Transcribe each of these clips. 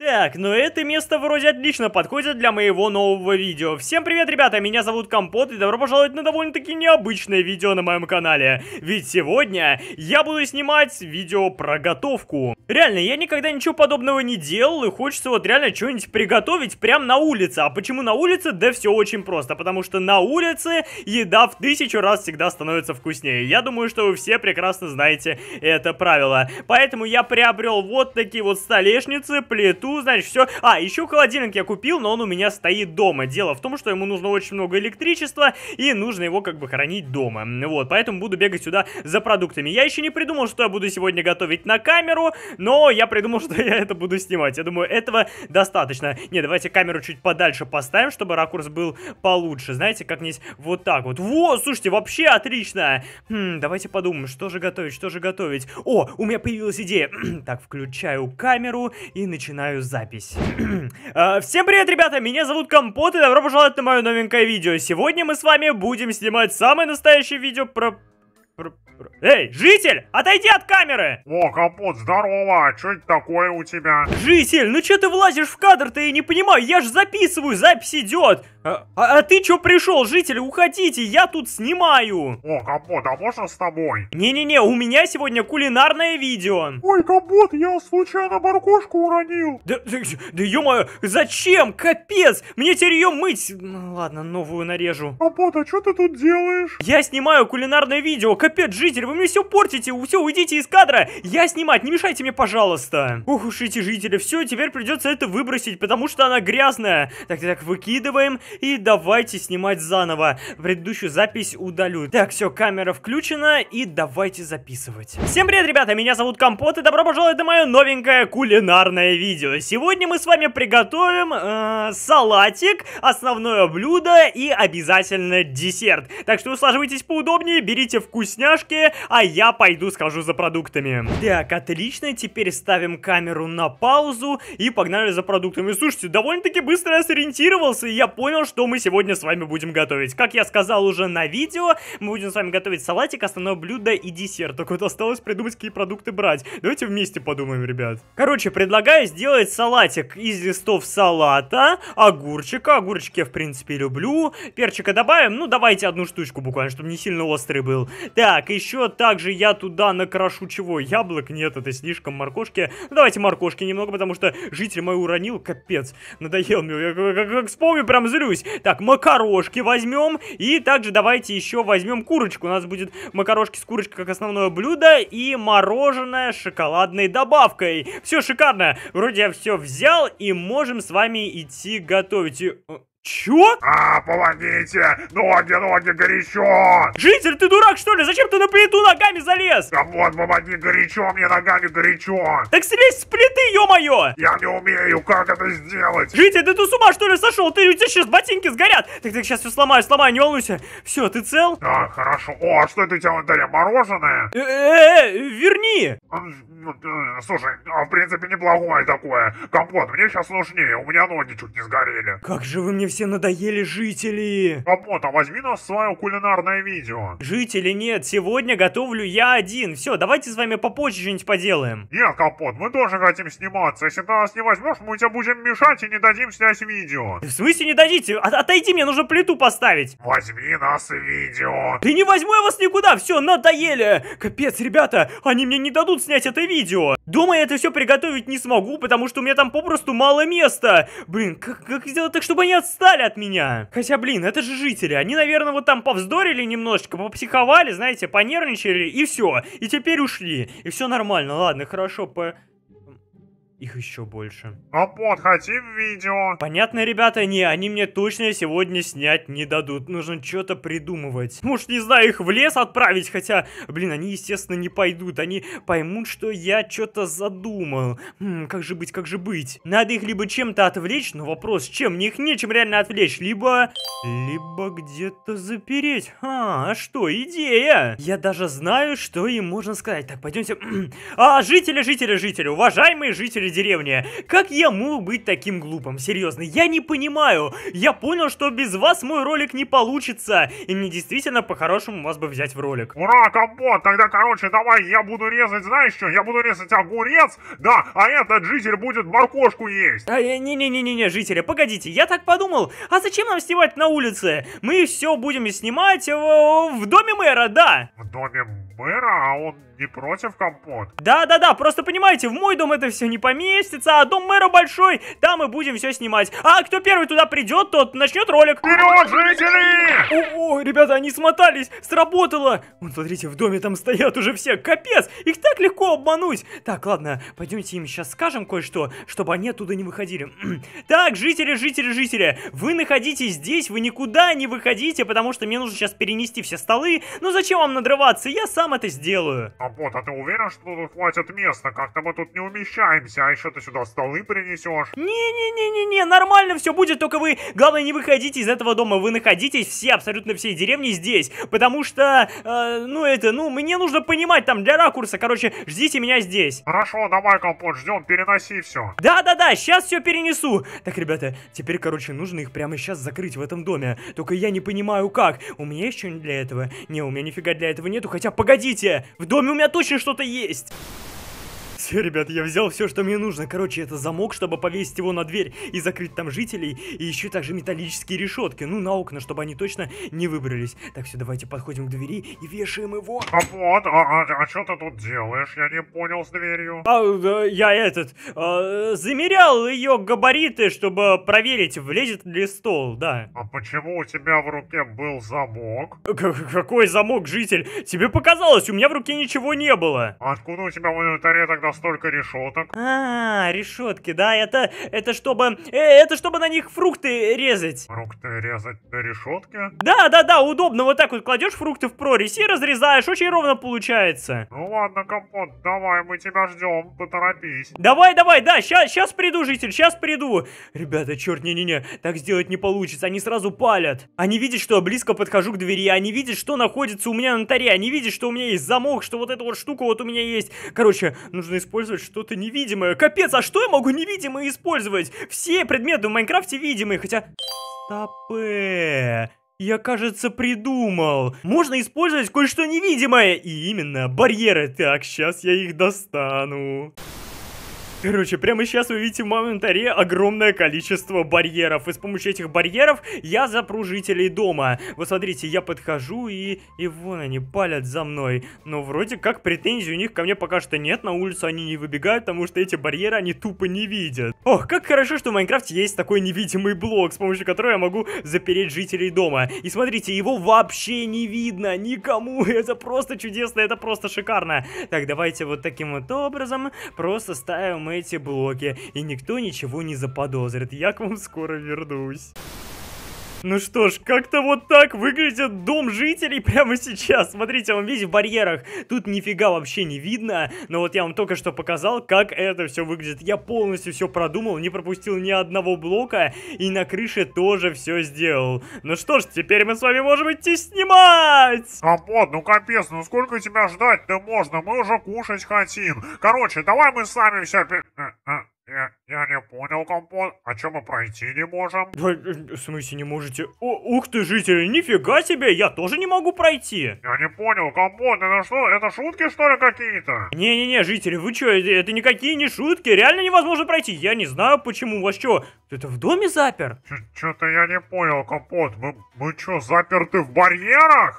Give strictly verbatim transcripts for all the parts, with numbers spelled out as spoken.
Так, ну это место вроде отлично подходит для моего нового видео. Всем привет, ребята, меня зовут Компот, и добро пожаловать на довольно-таки необычное видео на моем канале. Ведь сегодня я буду снимать видео про готовку. Реально, я никогда ничего подобного не делал, и хочется вот реально что-нибудь приготовить прямо на улице. А почему на улице? Да все очень просто, потому что на улице еда в тысячу раз всегда становится вкуснее. Я думаю, что вы все прекрасно знаете это правило. Поэтому я приобрел вот такие вот столешницы, плиту, значит, все. А, еще холодильник я купил, но он у меня стоит дома. Дело в том, что ему нужно очень много электричества, и нужно его как бы хранить дома. Вот, поэтому буду бегать сюда за продуктами. Я еще не придумал, что я буду сегодня готовить на камеру, но я придумал, что я это буду снимать. Я думаю, этого достаточно. Не, давайте камеру чуть подальше поставим, чтобы ракурс был получше. Знаете, как-нибудь вот так вот. Во, слушайте, вообще отлично. Хм, давайте подумаем, что же готовить, что же готовить. О, у меня появилась идея. Так, включаю камеру и начинаю запись. Всем привет, ребята, меня зовут Компот, и добро пожаловать на мое новенькое видео. Сегодня мы с вами будем снимать самое настоящее видео про... про... про... Эй, житель, отойди от камеры! О, Компот, здорово, что это такое у тебя? Житель, ну что ты влазишь в кадр-то, я не понимаю, я же записываю, запись идет. А, а, а ты что пришел, житель, уходите, я тут снимаю. О, Компот, а можно с тобой? Не-не-не, у меня сегодня кулинарное видео. Ой, Компот, я случайно моркошку уронил. Да, да, да ё-моё, зачем? Капец, мне теперь ее мыть. Ну, ладно, новую нарежу. Компот, а что ты тут делаешь? Я снимаю кулинарное видео, капец, житель, вы мне все портите, все, уйдите из кадра. Я снимать, не мешайте мне, пожалуйста. Ух уж эти жители, все, теперь придется это выбросить, потому что она грязная. Так, так, выкидываем. И давайте снимать заново. Предыдущую запись удалю. Так, все, камера включена, и давайте записывать. Всем привет, ребята, меня зовут Компот, и добро пожаловать на мое новенькое кулинарное видео. Сегодня мы с вами приготовим э, салатик, основное блюдо и обязательно десерт. Так что усаживайтесь поудобнее, берите вкусняшки, а я пойду схожу за продуктами. Так, отлично, теперь ставим камеру на паузу и погнали за продуктами. Слушайте, довольно-таки быстро я сориентировался, и я понял, что мы сегодня с вами будем готовить. Как я сказал уже на видео, мы будем с вами готовить салатик, основное блюдо и десерт. Так вот осталось придумать, какие продукты брать. Давайте вместе подумаем, ребят. Короче, предлагаю сделать салатик из листов салата, огурчика. Огурчики я, в принципе, люблю. Перчика добавим. Ну, давайте одну штучку буквально, чтобы не сильно острый был. Так, еще также я туда накрошу чего? Яблок? Нет, это слишком. Моркошки. Ну, давайте моркошки немного, потому что житель мой уронил. Капец. Надоел мне. Я как, как, как вспомню, прям злюсь. Так, макарошки возьмем. И также давайте еще возьмем курочку. У нас будет макарошки с курочкой как основное блюдо. И мороженое с шоколадной добавкой. Все шикарно. Вроде я все взял. И можем с вами идти готовить. И... Чё? А, помогите! Ноги, ноги, горячо! Житель, ты дурак, что ли? Зачем ты на плиту ногами залез? Компот, помоги, горячо, мне ногами горячо! Так слезь с плиты, ё-моё! Я не умею, как это сделать? Житель, да ты с ума, что ли, сошел? Ты, у тебя сейчас ботинки сгорят! Так, так, сейчас все сломаю, сломаю, не волнуйся. Все, ты цел? Так, хорошо. О, а что это у тебя в инвентаре? Мороженое? Э-э-э, верни! Слушай, в принципе, неплохое такое. Компот, мне сейчас нужнее, у меня ноги чуть не сгорели. Как же вы мне все надоели, жители! Компот, а возьми нас в свое кулинарное видео. Жители, нет, сегодня готовлю я один. Все, давайте с вами попозже что-нибудь поделаем. Нет, Компот, мы тоже хотим сниматься. Если ты нас не возьмешь, мы тебе будем мешать и не дадим снять видео. В смысле не дадите? От отойди, мне нужно плиту поставить. Возьми нас в видео. Да не возьму я вас никуда, все, надоели. Капец, ребята, они мне не дадут снять это видео. Дома я это все приготовить не смогу, потому что у меня там попросту мало места. Блин, как, как сделать так, чтобы они отстали от меня? Хотя, блин, это же жители. Они, наверное, вот там повздорили немножечко, попсиховали, знаете, понервничали, и все. И теперь ушли. И все нормально. Ладно, хорошо, по... Их еще больше. Компот, хотим видео. Понятно, ребята? Не, они мне точно сегодня снять не дадут. Нужно что-то придумывать. Может, не знаю, их в лес отправить, хотя, блин, они, естественно, не пойдут. Они поймут, что я что-то задумал. Хм, как же быть, как же быть? Надо их либо чем-то отвлечь, но вопрос, чем? Мне их нечем реально отвлечь. Либо... Либо где-то запереть. А, а что, идея? Я даже знаю, что им можно сказать. Так, пойдемте. А, жители, жители, жители, уважаемые жители жители деревни. Как я мог быть таким глупым? Серьезно, я не понимаю. Я понял, что без вас мой ролик не получится. И мне действительно по-хорошему вас бы взять в ролик. Ура, Компот, тогда, короче, давай я буду резать, знаешь что? Я буду резать огурец, да, а этот житель будет моркошку есть. А, не-не-не-не-не, жители, погодите, я так подумал. А зачем нам снимать на улице? Мы все будем снимать в, в доме мэра, да. В доме мэра? А он не против, Компот? Да-да-да, просто понимаете, в мой дом это все не поместится, а дом мэра большой, там мы будем все снимать. А кто первый туда придет, тот начнет ролик. Вперед, жители! О, о, ребята, они смотались, сработало. Вон, смотрите, в доме там стоят уже все, капец, их так легко обмануть. Так, ладно, пойдемте им сейчас скажем кое-что, чтобы они оттуда не выходили. Так, жители, жители, жители, вы находитесь здесь, вы никуда не выходите, потому что мне нужно сейчас перенести все столы. Ну зачем вам надрываться, я сам это сделаю. Компот, а ты уверен, что тут хватит места? Как-то мы тут не умещаемся, а еще ты сюда столы принесешь? Не-не-не-не-не, нормально все будет, только вы, главное, не выходите из этого дома, вы находитесь все, абсолютно все деревни здесь, потому что, э, ну это, ну, мне нужно понимать там для ракурса, короче, ждите меня здесь. Хорошо, давай, Компот, ждем, переноси все. Да-да-да, сейчас все перенесу. Так, ребята, теперь, короче, нужно их прямо сейчас закрыть в этом доме, только я не понимаю как, у меня есть что-нибудь для этого? Не, у меня нифига для этого нету, хотя, погодите, в доме у меня точно что-то есть. Все, ребят, я взял все, что мне нужно. Короче, это замок, чтобы повесить его на дверь и закрыть там жителей. И еще также металлические решетки, ну, на окна, чтобы они точно не выбрались. Так, все, давайте подходим к двери и вешаем его. Компот, а, а, а что ты тут делаешь? Я не понял с дверью. А, да, я этот, а, замерял ее габариты, чтобы проверить, влезет ли стол, да. А почему у тебя в руке был замок? К какой замок, житель? Тебе показалось, у меня в руке ничего не было. А откуда у тебя в инвентаре тогда столько решеток? А, решетки, да, это, это чтобы, э, это чтобы на них фрукты резать. Фрукты резать на решетке? Да, да, да, удобно, вот так вот кладешь фрукты в прорезь и разрезаешь, очень ровно получается. Ну ладно, Компот, давай, мы тебя ждем, поторопись. Давай, давай, да, сейчас, сейчас приду, житель, сейчас приду. Ребята, черт, не-не-не, так сделать не получится, они сразу палят. Они видят, что я близко подхожу к двери, они видят, что находится у меня на таре, они видят, что у меня есть замок, что вот эта вот штука вот у меня есть. Короче, нужно использовать что-то невидимое. Капец, а что я могу невидимое использовать? Все предметы в Майнкрафте видимые, хотя... Стопэ... Я, кажется, придумал. Можно использовать кое-что невидимое. И именно барьеры. Так, сейчас я их достану. Короче, прямо сейчас вы видите в моем инвентаре огромное количество барьеров. И с помощью этих барьеров я запру жителей дома. Вот смотрите, я подхожу и... И вон они палят за мной. Но вроде как претензий у них ко мне пока что нет. На улицу они не выбегают, потому что эти барьеры они тупо не видят. Ох, как хорошо, что в Майнкрафте есть такой невидимый блок, с помощью которого я могу запереть жителей дома. И смотрите, его вообще не видно никому. Это просто чудесно, это просто шикарно. Так, давайте вот таким вот образом просто ставим эти блоки, и никто ничего не заподозрит. Я к вам скоро вернусь. Ну что ж, как-то вот так выглядит дом жителей прямо сейчас. Смотрите, он весь в барьерах. Тут нифига вообще не видно. Но вот я вам только что показал, как это все выглядит. Я полностью все продумал, не пропустил ни одного блока. И на крыше тоже все сделал. Ну что ж, теперь мы с вами можем идти снимать. Компот, ну капец, ну сколько тебя ждать-то можно? Мы уже кушать хотим. Короче, давай мы сами все... Я, я не понял, Компот. А что мы пройти не можем? В смысле не можете? О, ух ты, жители, нифига себе, я тоже не могу пройти. Я не понял, Компот, это что, это шутки что ли какие-то? Не-не-не, жители, вы что, это, это никакие не шутки, реально невозможно пройти. Я не знаю почему, вас что, кто-то в доме запер? Что-то я не понял, Компот, мы, мы что, заперты в барьерах?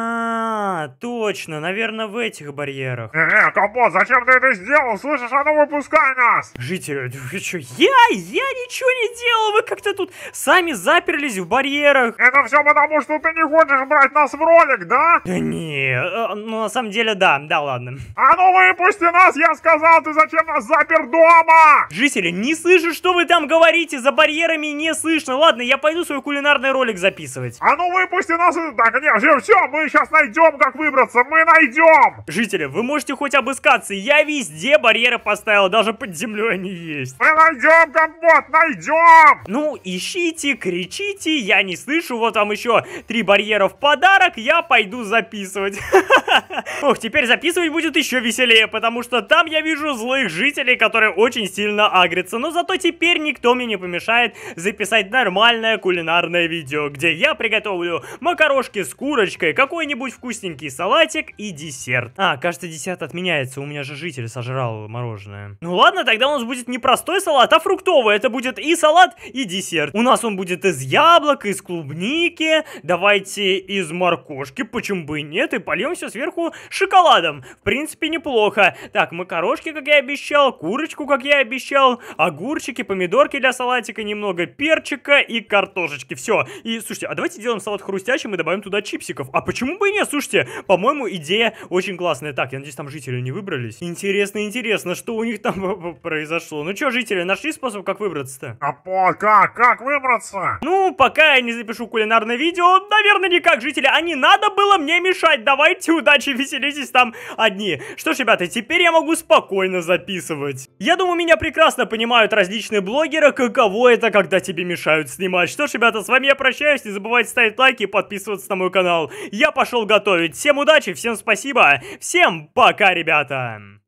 А, точно, наверное, в этих барьерах. Э-э, Компот, зачем ты это сделал? Слышишь, а ну выпускай нас! Жители, вы что, я? Я ничего не делал, вы как-то тут сами заперлись в барьерах. Это все потому, что ты не хочешь брать нас в ролик, да? Да не, ну на самом деле да, да ладно. А ну выпусти нас, я сказал, ты зачем нас запер дома? Жители, не слышу, что вы там говорите, за барьерами не слышно. Ладно, я пойду свой кулинарный ролик записывать. А ну выпусти нас, так, нет, все, мы сейчас найдем, как выбраться, мы найдем. Жители, вы можете хоть обыскаться, я везде барьеры поставил, даже под землей они есть. Мы найдем, компот, найдем! Ну, ищите, кричите, я не слышу, вот вам еще три барьера в подарок, я пойду записывать. Ох, теперь записывать будет еще веселее, потому что там я вижу злых жителей, которые очень сильно агрятся. Но зато теперь никто мне не помешает записать нормальное кулинарное видео, где я приготовлю макарошки с курочкой, какой-нибудь вкусненький салатик и десерт. А, кажется, десерт отменяется, у меня же житель сожрал мороженое. Ну ладно, тогда у нас будет не простой салат, а фруктовый. Это будет и салат, и десерт. У нас он будет из яблок, из клубники, давайте из моркошки, почему бы и нет, и польем все сверху шоколадом. В принципе, неплохо. Так, макарошки, как я обещал, курочку, как я обещал, огурчики, помидорки для салатика, немного перчика и картошечки. Все. И, слушайте, а давайте сделаем салат хрустящим и добавим туда чипсиков. А почему бы и нет? Слушайте, по-моему, идея очень классная. Так, я надеюсь, там жители не выбрались. Интересно, интересно, что у них там произошло. Ну что, жители, нашли способ, как выбраться-то? Компот, как? Как выбраться? Ну, пока я не запишу кулинарное видео, наверное, никак, жители. А не надо было мне мешать. Давайте, удачи, веселитесь там одни. Что ж, ребята, теперь я могу спокойно записывать. Я думаю, меня прекрасно понимают различные блогеры, каково это, когда тебе мешают снимать. Что ж, ребята, с вами я прощаюсь. Не забывайте ставить лайки и подписываться на мой канал. Я пошел готовить. Всем удачи, всем спасибо. Всем пока, ребята.